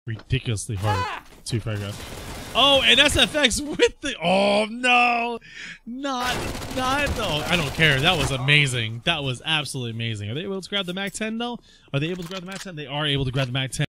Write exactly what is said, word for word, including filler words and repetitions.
ridiculously hard to photograph. Oh, and S F X with the, oh no, not, not, oh, I don't care. That was amazing. That was absolutely amazing. Are they able to grab the Mac ten though? Are they able to grab the Mac ten? They are able to grab the Mac ten.